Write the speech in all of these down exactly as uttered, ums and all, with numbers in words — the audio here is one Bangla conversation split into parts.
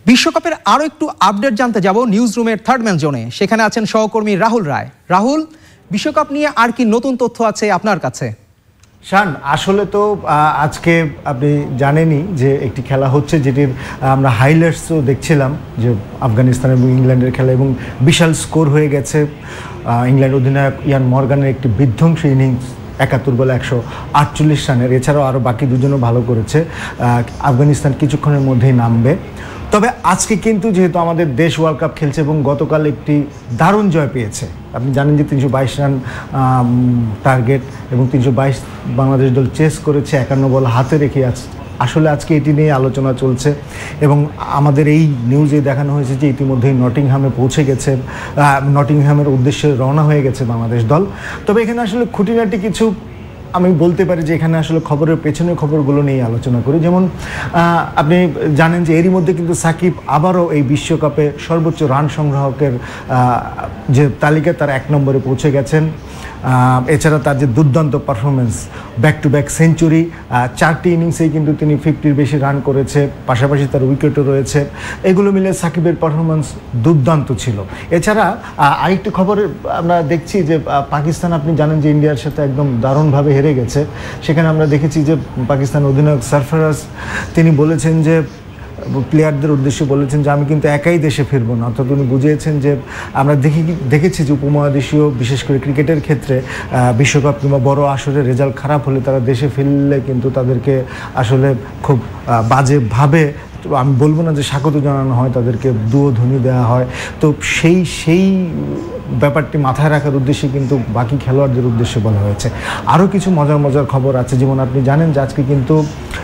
বিশ্বকাপের আরও একটু আপডেট জানতে যাব নিউজ রুমের থার্ড ম্যান জোনে। সেখানে আছেন সহকর্মী রাহুল রায়। রাহুল, বিশ্বকাপ নিয়ে আর কি নতুন তথ্য আছে আপনার কাছে? শান, আসলে তো আজকে আপনি জানেনই যে একটি খেলা হচ্ছে, যেটির আমরা হাইলাইটসও দেখছিলাম, যে আফগানিস্তান এবং ইংল্যান্ডের খেলা, এবং বিশাল স্কোর হয়ে গেছে। ইংল্যান্ড অধিনায়ক ইয়ান মর্গানের একটি বিধ্বংসী ইনিংস, একাত্তর বলে একশো আটচল্লিশ রানের। এছাড়াও আরও বাকি দুজনও ভালো করেছে। আফগানিস্তান কিছুক্ষণের মধ্যেই নামবে। তবে আজকে কিন্তু যেহেতু আমাদের দেশ ওয়ার্ল্ড কাপ খেলছে এবং গতকাল একটি দারুণ জয় পেয়েছে, আপনি জানেন যে তিনশো বাইশ রান টার্গেট এবং তিনশো বাইশ বাংলাদেশ দল চেস করেছে একান্ন বল হাতে রেখে আছে। আসলে আজকে এটি নিয়ে আলোচনা চলছে এবং আমাদের এই নিউজে দেখানো হয়েছে যে ইতিমধ্যেই নটিংহামে পৌঁছে গেছে, নটিংহামের উদ্দেশ্যে রওনা হয়ে গেছে বাংলাদেশ দল। তবে এখানে আসলে খুঁটিনাটি কিছু আমি বলতে পারি যে এখানে আসলে খবরের পেছনের খবরগুলো নিয়ে আলোচনা করি। যেমন আপনি জানেন যে এরই মধ্যে কিন্তু সাকিব আবারও এই বিশ্বকাপে সর্বোচ্চ রান সংগ্রাহকের যে তালিকা তার এক নম্বরে পৌঁছে গেছেন। এছাড়া তার যে দুর্দান্ত performance, back to back century, চারটি ইনিংসেই কিন্তু তিনি ফিফটির বেশি রান করেছে, পাশাপাশি তার উইকেটও রয়েছে। এগুলো মিলে সাকিবের পারফরমেন্স দুর্দান্ত ছিল। এছাড়া আরেকটি খবরে আমরা দেখছি যে পাকিস্তান, আপনি জানেন যে ইন্ডিয়ার সাথে একদম দারুণভাবে হেরে গেছে। সেখানে আমরা দেখেছি যে পাকিস্তান অধিনায়ক সরফরাজ তিনি বলেছেন যে প্লেয়ারদের উদ্দেশ্যে বলেছেন যে আমি কিন্তু একাই দেশে ফিরবো না। অর্থাৎ উনি বুঝিয়েছেন যে আমরা দেখি দেখেছি যে উপমহাদেশীয় বিশেষ করে ক্রিকেটের ক্ষেত্রে বিশ্বকাপ কিংবা বড় আসরে রেজাল্ট খারাপ হলে তারা দেশে ফিরলে কিন্তু তাদেরকে আসলে খুব বাজেভাবে, আমি বলবো না যে স্বাগত জানানো হয়, তাদেরকে দুয়োধ্বনি দেওয়া হয়। তো সেই সেই ব্যাপারটি মাথায় রাখার উদ্দেশ্যে কিন্তু বাকি খেলোয়াড়দের উদ্দেশ্যে বলা হয়েছে। আরও কিছু মজার মজার খবর আছে। যেমন আপনি জানেন যে আজকে কিন্তু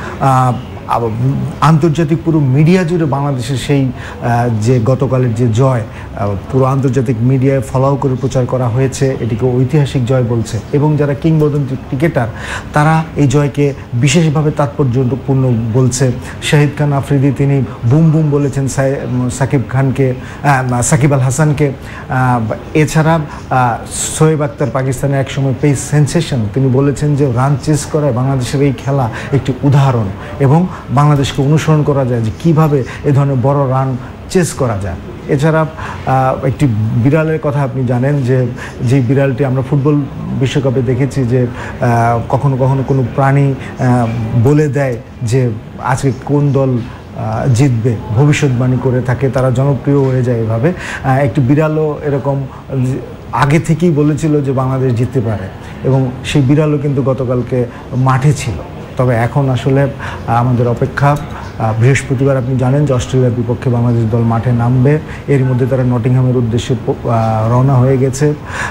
আন্তর্জাতিক পুরো মিডিয়া জুড়ে বাংলাদেশের সেই যে গতকালের যে জয়, পুরো আন্তর্জাতিক মিডিয়ায় ফলো করে প্রচার করা হয়েছে, এটিকে ঐতিহাসিক জয় বলছে। এবং যারা কিংবদন্তি ক্রিকেটার তারা এই জয়কে বিশেষভাবে তাৎপর্যপূর্ণ বলছে। শাহিদ খান আফ্রিদি তিনি বুম বুম বলেছেন সাকিব খানকে, সাকিব আল হাসানকে। এছাড়া শোয়েব আক্তার, পাকিস্তানের একসময় পেস সেন্সেশন, তিনি বলেছেন যে রান চেস করায় বাংলাদেশের এই খেলা একটি উদাহরণ এবং বাংলাদেশকে অনুসরণ করা যায় যে কীভাবে এ ধরনের বড় রান চেস করা যায়। এছাড়া একটি বিড়ালের কথা আপনি জানেন যে যে বিড়ালটি আমরা ফুটবল বিশ্বকাপে দেখেছি যে কখনো কখনো কোনো প্রাণী বলে দেয় যে আজকে কোন দল জিতবে, ভবিষ্যৎবাণী করে থাকে, তারা জনপ্রিয় হয়ে যায় এভাবে। একটি বিড়ালও এরকম আগে থেকেই বলেছিল যে বাংলাদেশ জিততে পারে এবং সেই বিড়ালও কিন্তু গতকালকে মাঠে ছিল। তবে এখন আসলে আমাদের অপেক্ষা। বৃহস্পতিবার আপনি জানেন যে অস্ট্রেলিয়ার বিপক্ষে বাংলাদেশ দল মাঠে নামবে। এর মধ্যে তারা নটিংহামের উদ্দেশ্যে রওনা হয়ে গেছে।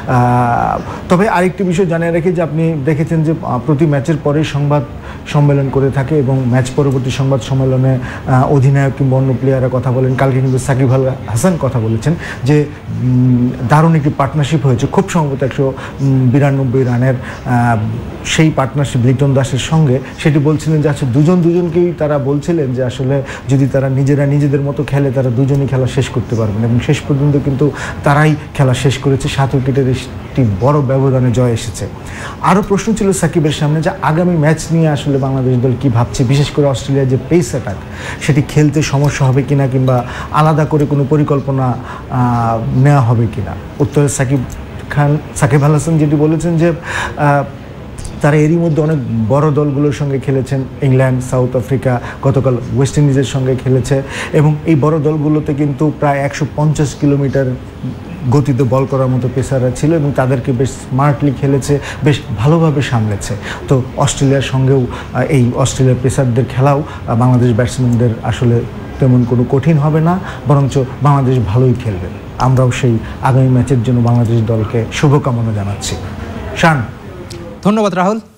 তবে আরেকটি বিষয় জানিয়ে রাখি যে আপনি দেখেছেন যে প্রতি ম্যাচের পরেই সংবাদ সম্মেলন করে থাকে এবং ম্যাচ পরবর্তী সংবাদ সম্মেলনে অধিনায়ক কিংবা অন্য প্লেয়াররা কথা বলেন। কালকে কিন্তু সাকিব আল হাসান কথা বলেছেন যে দারুণ একটি পার্টনারশিপ হয়েছে, খুব সম্ভবত একশো বিরানব্বই রানের সেই পার্টনারশিপ লিটন দাসের সঙ্গে। সেটি বলছিলেন যে আসলে দুজন দুজনকেই তারা বলছিলেন যে আসলে যদি তারা নিজেরা নিজেদের মতো খেলে তারা দুজনই খেলা শেষ করতে পারবেন এবং শেষ পর্যন্ত কিন্তু তারাই খেলা শেষ করেছে। সাত উইকেটের একটি বড় ব্যবধানে জয় এসেছে। আরও প্রশ্ন ছিল সাকিবের সামনে যে আগামী ম্যাচ নিয়ে আসলে বাংলাদেশ দল কী ভাবছে, বিশেষ করে অস্ট্রেলিয়ার যে পেস অ্যাটাক সেটি খেলতে সমস্যা হবে কিনা কিংবা আলাদা করে কোনো পরিকল্পনা নেওয়া হবে কিনা। উত্তরে সাকিব খান সাকিব আল হাসান যেটি বলেছেন যে তারা এরই মধ্যে অনেক বড় দলগুলোর সঙ্গে খেলেছেন, ইংল্যান্ড, সাউথ আফ্রিকা, গতকাল ওয়েস্ট ইন্ডিজের সঙ্গে খেলেছে এবং এই বড় দলগুলোতে কিন্তু প্রায় একশো পঞ্চাশ কিলোমিটার গতিতে বল করার মতো পেসাররা ছিল এবং তাদেরকে বেশ স্মার্টলি খেলেছে, বেশ ভালোভাবে সামলেছে। তো অস্ট্রেলিয়ার সঙ্গেও এই অস্ট্রেলিয়ার পেসারদের খেলাও বাংলাদেশ ব্যাটসম্যানদের আসলে তেমন কোনো কঠিন হবে না, বরঞ্চ বাংলাদেশ ভালোই খেলবে। আমরাও সেই আগামী ম্যাচের জন্য বাংলাদেশ দলকে শুভকামনা জানাচ্ছি। শান, ধন্যবাদ রাহুল।